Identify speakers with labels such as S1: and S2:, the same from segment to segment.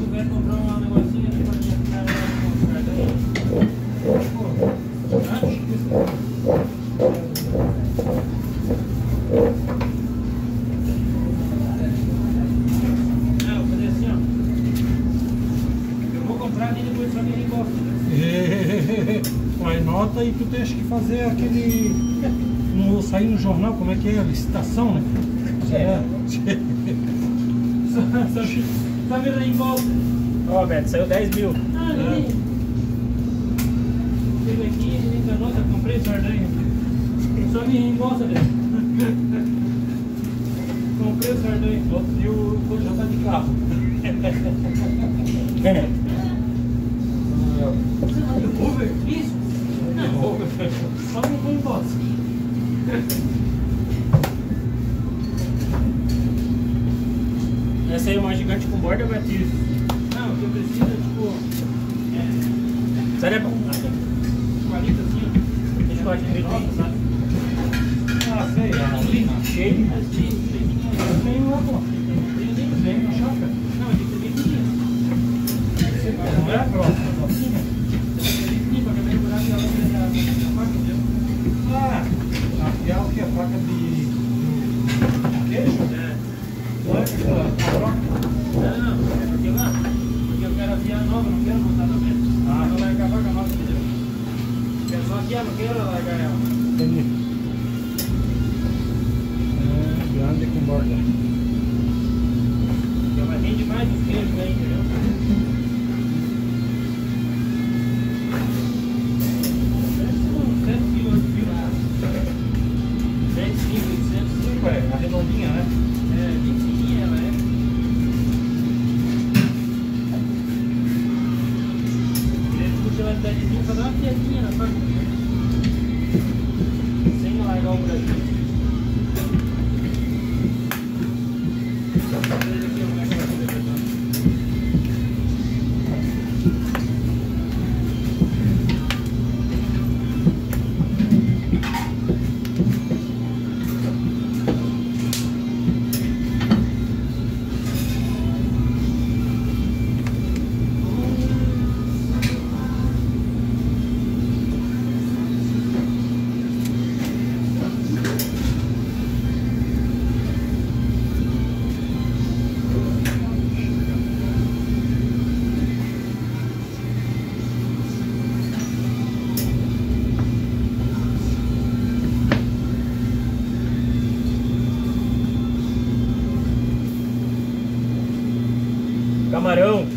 S1: puder comprar um negocinho aqui pra minha cara comprar daí. Não, vou fazer assim, ó. Eu vou comprar ali depois só me reembolsa.
S2: Aí nota e tu tens que fazer aquele. No, sair no jornal, como é que é? Licitação, né?
S1: Só me reembolsa.
S3: Ó, Beto, saiu 10 mil.
S1: Ah, ele teve aqui, ele enganou, eu comprei sardanha. Só me reembolsa dele. Comprei o sardanha.
S2: E o já tá de carro.
S1: Uber? Isso? Não. Só me reembolsa.
S3: Essa aí é uma gigante com borda, Beto?
S1: Não, o que eu preciso é tipo.
S3: Sério, é bom?
S1: Palito assim, ó.
S3: Deixa eu de
S1: Nova, sabe?
S2: Ah, sei, a Lina.
S1: Cheio.
S2: Eu tenho lá, pô.
S1: Tem no chácara? Não, tem que ser bem pequeno.
S2: Não é a grossa, assim, né?
S1: Sim, pra caber o buraco da faca, entendeu?
S2: Ah, afiar o que? A faca de queijo?
S1: É.
S2: Não é aquela troca?
S1: Não, é porque lá, porque eu quero afiar nova, não quero montar também. Ah, eu vou largar a faca nova, entendeu? Quero só afiar, não quero largar ela.
S2: Entendi. Grande com borda.
S1: Porque ela rende mais os queijos aí, entendeu?
S2: A redondinha, né?
S1: É, 25 ela é. Ele puxa ela de só dá uma piadinha na faca. Sem largar o Brasil.
S3: Camarão.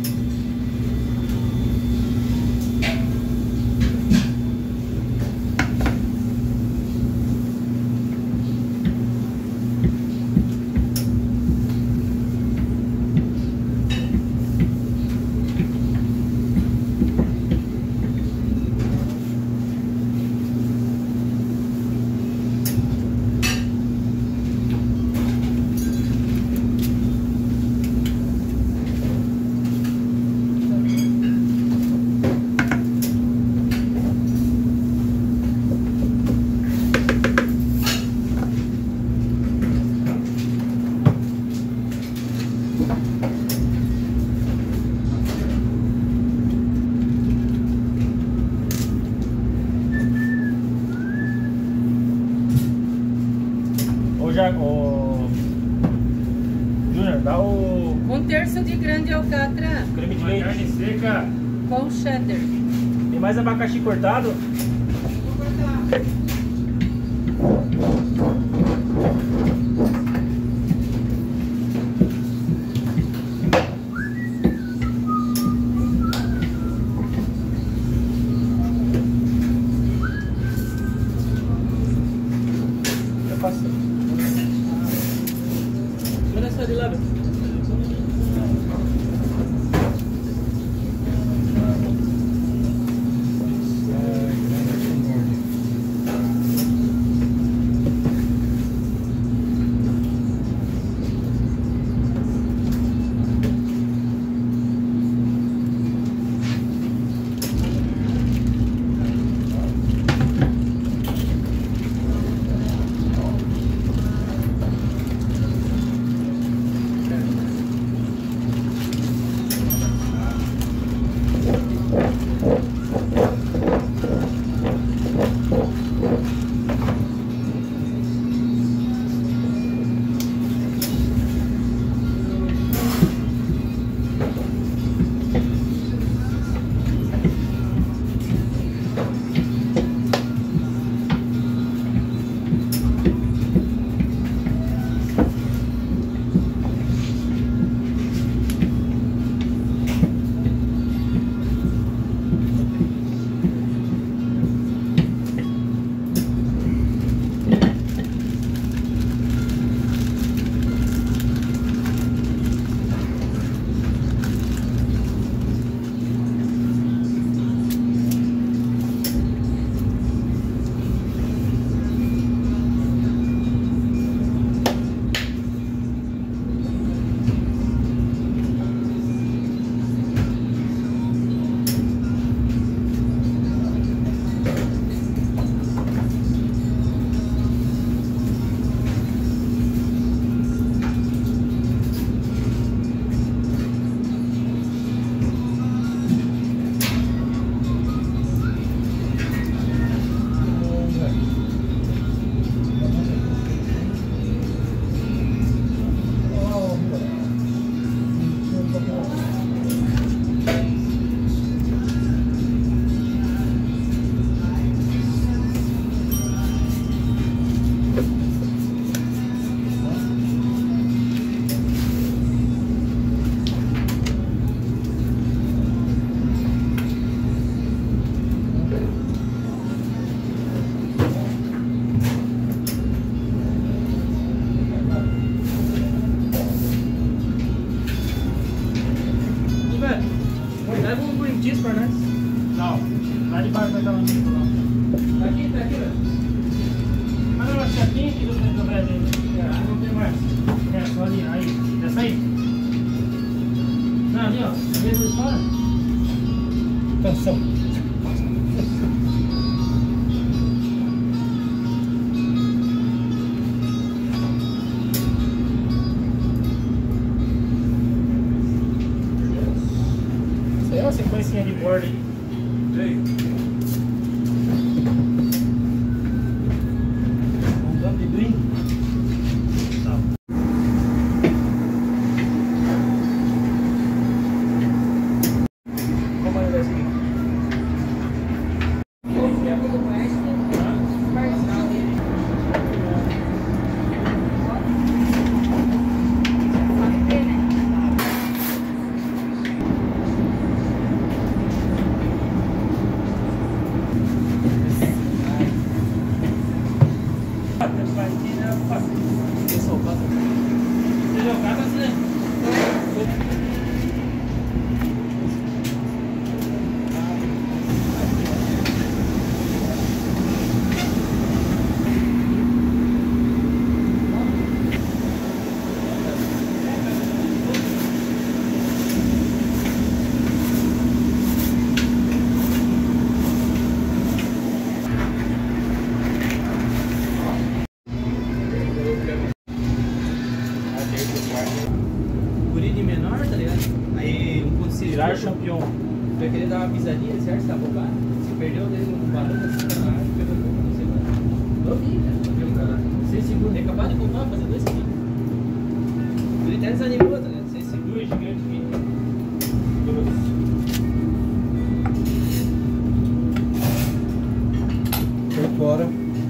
S3: Júnior, dá o
S4: 1/3 de grande alcatra
S3: creme de
S1: Uma
S3: leite.
S1: carne seca.
S4: com cheddar.
S3: Tem mais abacaxi cortado?
S4: Vou cortar.
S3: Já passou.
S1: Olha essa de lá, velho. Beto?
S3: Leva um green cheese pra nós.
S1: Não. Lá de baixo vai dar um tipo lá. Tá aqui, Beto. Ah, não, acho que aqui do Brasil. Não tem mais. É, só ali. Aí. Essa aí? Não, ali, ó. Mesmo história?
S2: Atenção.
S3: Isso aí é uma sequência de borda aí.
S2: Andando de brinco.
S3: Como é esse aqui?
S5: Guri de menor, tá ligado? Aí um ponto
S3: Virar campeão.
S5: vai querer dar uma pisadinha, certo? Tá bocado. Se perdeu dele no balão, assim, tá lá, pegou pouco, não sei lá. Novinho, cara. Novinho, cara. 6 segundos. É capaz de comprar, fazer 2 segundos. O Guri até desanimou, tá ligado? 6 segundos.
S1: Gigante aqui.
S2: Foi fora.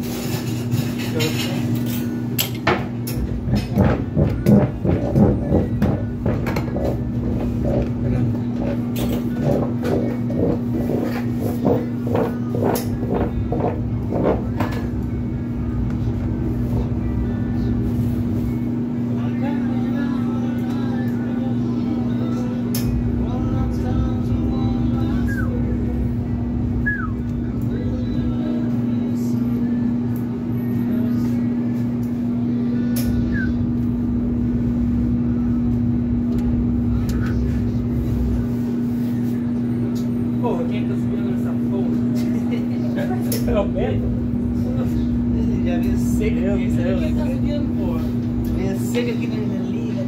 S5: Porra, quem é que tá subindo nessa porra?
S3: É o Beto?
S5: Já veio seca aqui,
S3: Meu Deus.
S5: quem tá subindo, porra? Veio seca aqui na liga.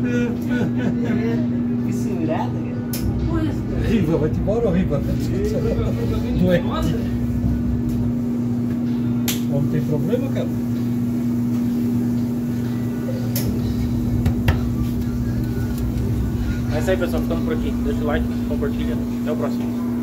S5: Fissurada, cara.
S2: Riva, vai-te embora, Riva. Doente. O homem tem problema, cara?
S3: É isso aí, pessoal. Ficando por aqui. Deixa o like, compartilha. Até o próximo.